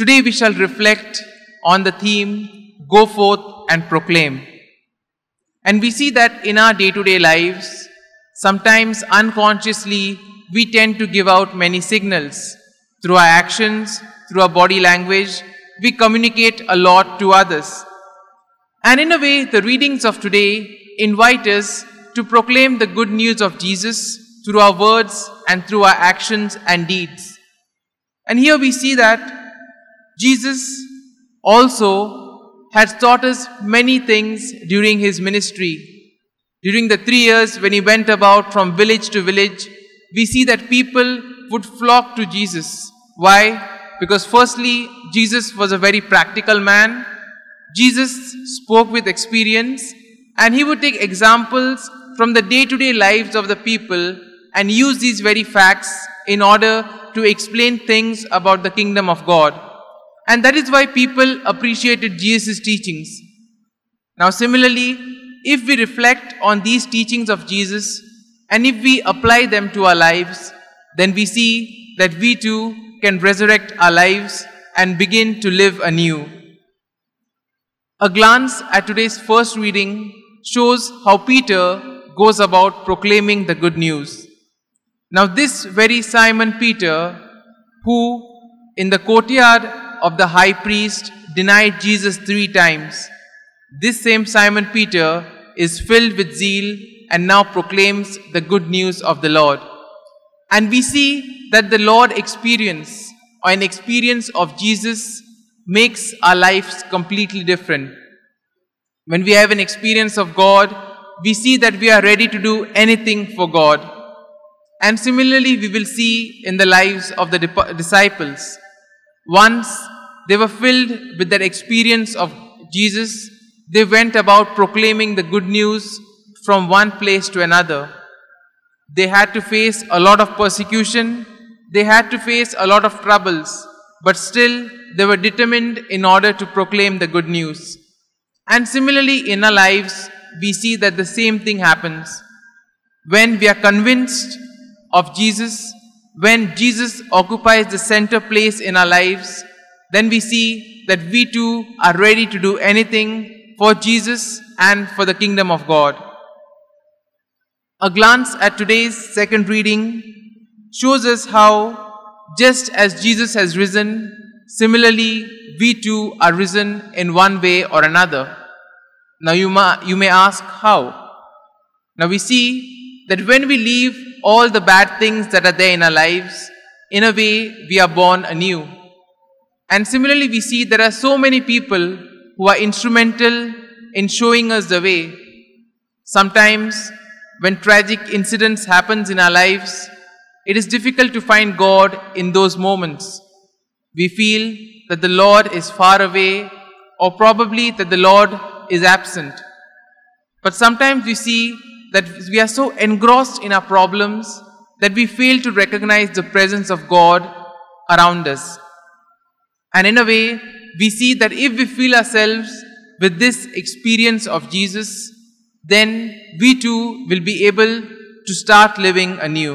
Today we shall reflect on the theme, Go Forth and Proclaim. And we see that in our day-to-day lives, sometimes unconsciously, we tend to give out many signals. Through our actions, through our body language, we communicate a lot to others. And in a way, the readings of today invite us to proclaim the good news of Jesus through our words and through our actions and deeds. And here we see that Jesus also has taught us many things during his ministry. During the 3 years when he went about from village to village, we see that people would flock to Jesus. Why? Because firstly, Jesus was a very practical man. Jesus spoke with experience, and he would take examples from the day-to-day lives of the people and use these very facts in order to explain things about the kingdom of God. And that is why people appreciated Jesus' teachings. Now similarly, if we reflect on these teachings of Jesus and if we apply them to our lives, then we see that we too can resurrect our lives and begin to live anew. A glance at today's first reading shows how Peter goes about proclaiming the good news. Now this very Simon Peter, who in the courtyard of the high priest denied Jesus 3 times, this same Simon Peter is filled with zeal and now proclaims the good news of the Lord. And we see that the Lord experience, or an experience of Jesus, makes our lives completely different. When we have an experience of God, we see that we are ready to do anything for God. And similarly, we will see in the lives of the disciples. Once they were filled with that experience of Jesus, they went about proclaiming the good news from one place to another. They had to face a lot of persecution. They had to face a lot of troubles. But still, they were determined in order to proclaim the good news. And similarly, in our lives, we see that the same thing happens. When we are convinced of Jesus, when Jesus occupies the center place in our lives, then we see that we too are ready to do anything for Jesus and for the kingdom of God. A glance at today's second reading shows us how, just as Jesus has risen, similarly we too are risen in one way or another. Now you may ask how. Now we see that when we leave all the bad things that are there in our lives, in a way we are born anew. And similarly we see there are so many people who are instrumental in showing us the way. Sometimes when tragic incidents happens in our lives, it is difficult to find God in those moments. We feel that the Lord is far away, or probably that the Lord is absent. But sometimes we see that we are so engrossed in our problems that we fail to recognize the presence of God around us. And in a way, we see that if we fill ourselves with this experience of Jesus, then we too will be able to start living anew.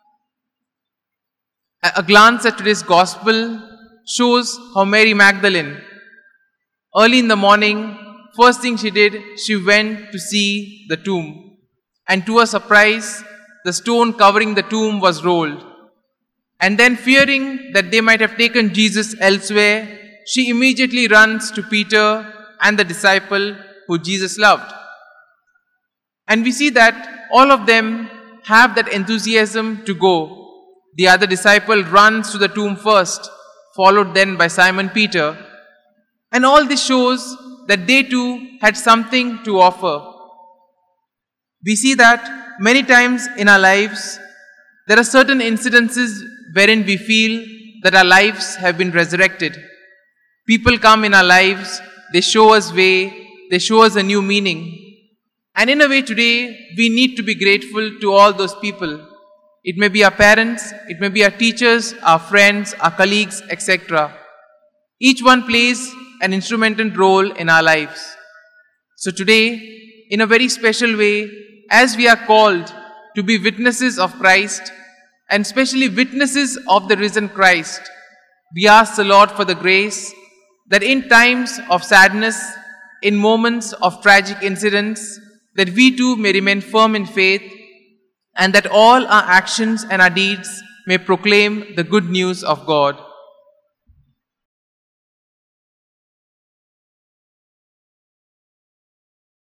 A glance at today's gospel shows how Mary Magdalene, early in the morning, first thing she did, she went to see the tomb. And to her surprise, the stone covering the tomb was rolled. And then, fearing that they might have taken Jesus elsewhere, she immediately runs to Peter and the disciple who Jesus loved. And we see that all of them have that enthusiasm to go. The other disciple runs to the tomb first, followed then by Simon Peter. And all this shows that they too had something to offer. We see that many times in our lives, there are certain incidences wherein we feel that our lives have been resurrected. People come in our lives, they show us way, they show us a new meaning. And in a way today, we need to be grateful to all those people. It may be our parents, it may be our teachers, our friends, our colleagues, etc. Each one plays an instrumental role in our lives. So today, in a very special way, as we are called to be witnesses of Christ, and especially witnesses of the risen Christ, We ask the Lord for the grace that in times of sadness, in moments of tragic incidents, that we too may remain firm in faith, and that all our actions and our deeds may proclaim the good news of God.